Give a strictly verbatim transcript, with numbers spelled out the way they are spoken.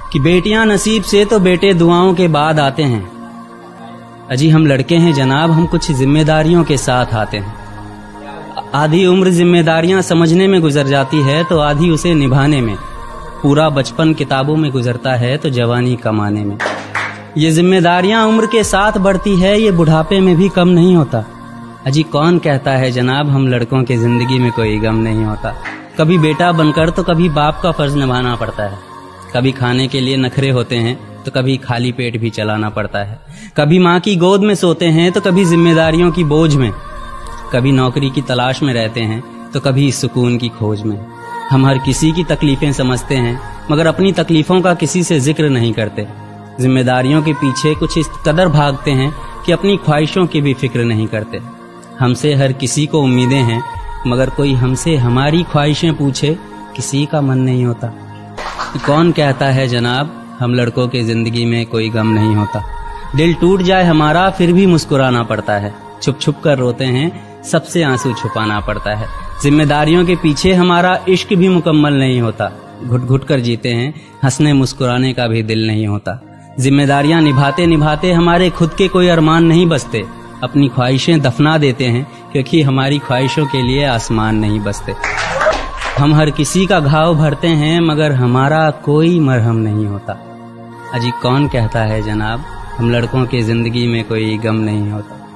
कि बेटियां नसीब से तो बेटे दुआओं के बाद आते हैं। अजी हम लड़के हैं जनाब, हम कुछ जिम्मेदारियों के साथ आते हैं। आधी उम्र जिम्मेदारियां समझने में गुजर जाती है तो आधी उसे निभाने में। पूरा बचपन किताबों में गुजरता है तो जवानी कमाने में। ये जिम्मेदारियां उम्र के साथ बढ़ती है, ये बुढ़ापे में भी कम नहीं होता। अजी कौन कहता है जनाब हम लड़कों की जिंदगी में कोई गम नहीं होता। कभी बेटा बनकर तो कभी बाप का फर्ज निभाना पड़ता है। कभी खाने के लिए नखरे होते हैं तो कभी खाली पेट भी चलाना पड़ता है। कभी माँ की गोद में सोते हैं तो कभी जिम्मेदारियों की बोझ में। कभी नौकरी की तलाश में रहते हैं तो कभी सुकून की खोज में। हम हर किसी की तकलीफें समझते हैं मगर अपनी तकलीफों का किसी से जिक्र नहीं करते। जिम्मेदारियों के पीछे कुछ इस कदर भागते हैं कि अपनी ख्वाहिशों की भी फिक्र नहीं करते। हमसे हर किसी को उम्मीदें हैं मगर कोई हमसे हमारी ख्वाहिशें पूछे किसी का मन नहीं होता। कौन कहता है जनाब हम लड़कों की जिंदगी में कोई गम नहीं होता। दिल टूट जाए हमारा फिर भी मुस्कुराना पड़ता है। छुप छुप कर रोते हैं सबसे आंसू छुपाना पड़ता है। जिम्मेदारियों के पीछे हमारा इश्क भी मुकम्मल नहीं होता। घुट घुट कर जीते हैं, हंसने मुस्कुराने का भी दिल नहीं होता। जिम्मेदारियां निभाते निभाते हमारे खुद के कोई अरमान नहीं बसते। अपनी ख्वाहिशें दफना देते हैं क्योंकि हमारी ख्वाहिशों के लिए आसमान नहीं बसते। हम हर किसी का घाव भरते हैं मगर हमारा कोई मरहम नहीं होता। अजी कौन कहता है जनाब हम लड़कों की जिंदगी में कोई गम नहीं होता।